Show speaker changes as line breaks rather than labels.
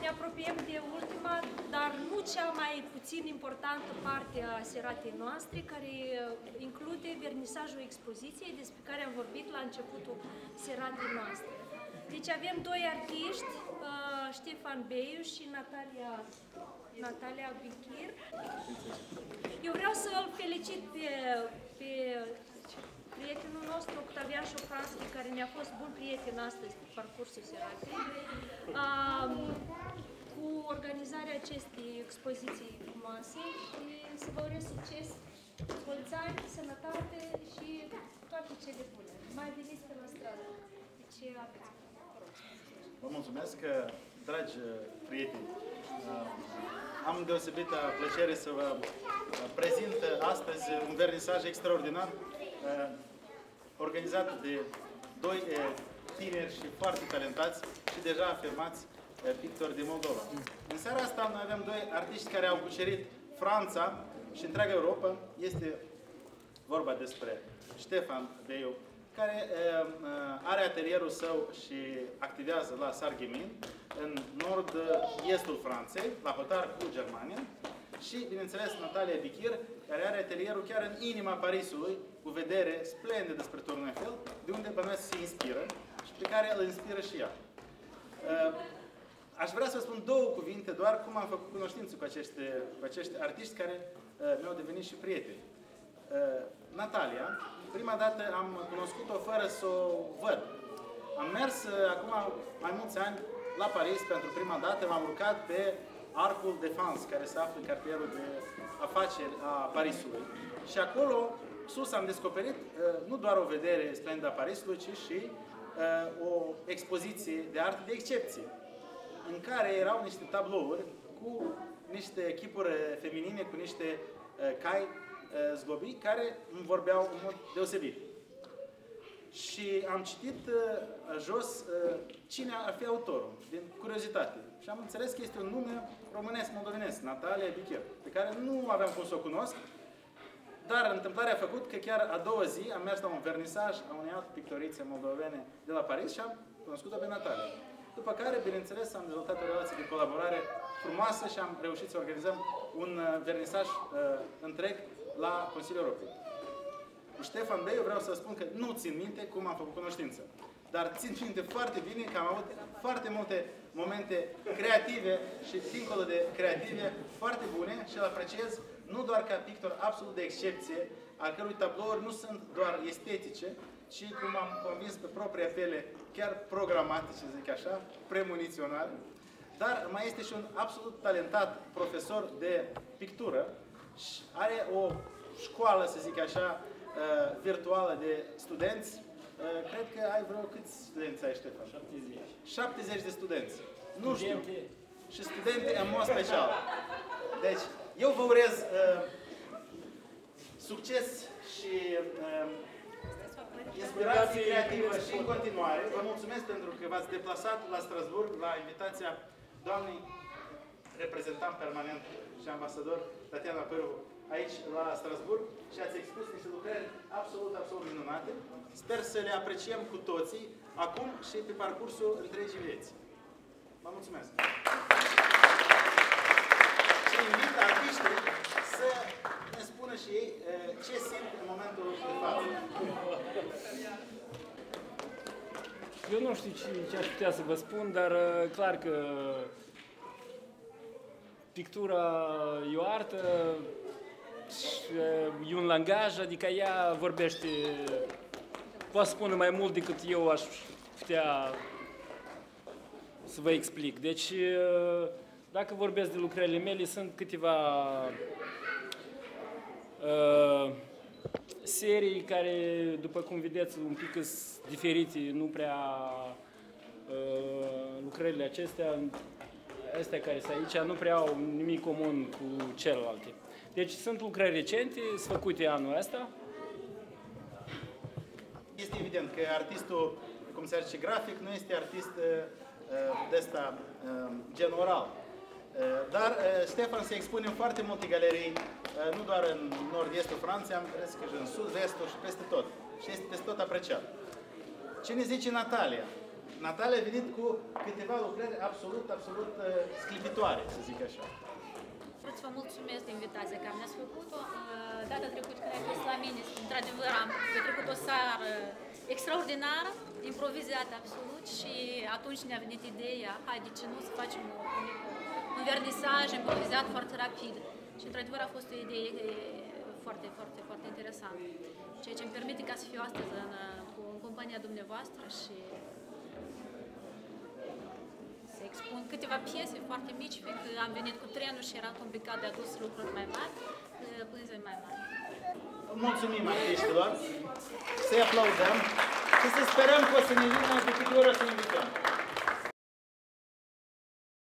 ne apropiem de ultima, dar nu cea mai puțin importantă parte a seratei noastre, care include vernisajul expoziției despre care am vorbit la începutul seratei noastre. Deci avem doi artiști, Ștefan Beiu și Natalia Bichir. Eu vreau să îl felicit pe prietenul nostru, Octavian Șofranski, care ne-a fost bun prieten astăzi pe parcursul seratei, cu organizarea acestei expoziții frumoase și să vă urez succes, mulți ani, sănătate și toate cele bune. Mai veniți pe la stradă. Deci aveți.
Vă mulțumesc, dragi prieteni. Am deosebită plăcere să vă prezint astăzi un vernisaj extraordinar organizat de doi tineri și foarte talentați și deja afirmați pictori din Moldova. În seara asta noi avem doi artiști care au cucerit Franța și întreaga Europa. Este vorba despre Ștefan Beiu, care are atelierul său și activează la Sarreguemines, în nord-estul Franței, la hotar cu Germania, și, bineînțeles, Natalia Bichir, care are atelierul chiar în inima Parisului, cu vedere splendidă spre Turnul Eiffel, de unde bănuiesc se inspiră și pe care îl inspiră și ea. Aș vrea să spun două cuvinte, doar cum am făcut cunoștință cu acești artiști care mi-au devenit și prieteni. Natalia, prima dată am cunoscut-o fără să o văd. Am mers acum mai mulți ani la Paris pentru prima dată, m-am urcat pe Arcul de France, care se află în cartierul de afaceri a Parisului. Și acolo, sus, am descoperit nu doar o vedere splendidă a Parisului, ci și o expoziție de artă de excepție, în care erau niște tablouri cu niște chipuri feminine, cu niște cai zglobii, care îmi vorbeau în mod deosebit. Și am citit jos cine ar fi autorul, din curiozitate. Și am înțeles că este un nume românesc-moldovenesc, Natalia Bichir, pe care nu aveam cum să o cunosc, dar întâmplarea a făcut că chiar a doua zi am mers la un vernisaj a unei alte pictorițe moldovene de la Paris și am cunoscut-o pe Natalia. După care, bineînțeles, am dezvoltat o relație de colaborare frumoasă și am reușit să organizăm un vernisaj întreg la Consiliul Europei. Cu Ștefan Beiu vreau să spun că nu țin minte cum am făcut cunoștință, dar țin minte foarte bine că am avut foarte multe momente creative și dincolo de creative, foarte bune și îl apreciez nu doar ca pictor absolut de excepție, al cărui tablouri nu sunt doar estetice, ci, cum am convins pe propria pele, chiar programatice, zic așa, premoniționale, dar mai este și un absolut talentat profesor de pictură și are o școală, să zic așa, virtuală de studenți. Cred că ai vreo câți studenți ai, Ștefan? 70. 70 de studenți. Nu știu. Și studente în mod special. Deci, eu vă urez succes și inspirație creativă și în continuare. Vă mulțumesc pentru că v-ați deplasat la Strasbourg la invitația doamnei reprezentant permanent și ambasador Tatiana Pârvu aici la Strasbourg și ați expus niște lucrări absolut minunate. Sper să le apreciem cu toții acum și pe parcursul întregii vieți. Vă mulțumesc! Și invit artiștii să ne spună și ei ce simt în momentul de față.
Eu nu știu ce aș putea să vă spun, dar clar că pictura e o artă, e un langaj, adică ea vorbește, poate spune mai mult decât eu aș putea să vă explic. Deci, dacă vorbesc de lucrările mele, sunt câteva serii care, după cum vedeți, un pic sunt diferite, nu prea lucrările astea care sunt aici, nu prea au nimic comun cu celelalte. Deci sunt lucrări recente, sunt făcute anul ăsta.
Este evident că artistul, cum se zice, grafic, nu este artist de ăsta gen oral. Dar Ștefan se expune în foarte multe galerii, nu doar în nord-estul Franței, am crezut că și în sud, vestul și peste tot. Și este peste tot apreciat. Ce ne zice Natalia? Natalia a venit cu câteva lucrări absolut sclipitoare, să zic așa.
Vreau să vă mulțumesc de invitația care mi-ați făcut-o. Data trecută când ai fost la mine, într-adevăr am petrecut o seară extraordinară, improvizată absolut și atunci ne-a venit ideea, hai, de ce nu să facem un vernisaj improvizat foarte rapid. Și într-adevăr a fost o idee foarte interesantă. Ceea ce îmi permite ca să fiu astăzi în compania dumneavoastră și să expun câteva piese foarte mici, fiindcă am venit cu trenul și era complicat de adus lucruri mai mari, pânze mai mari.
Mulțumim artiștilor, să-i aplaudăm și să sperăm că o să ne vină de câte ori o să ne invităm.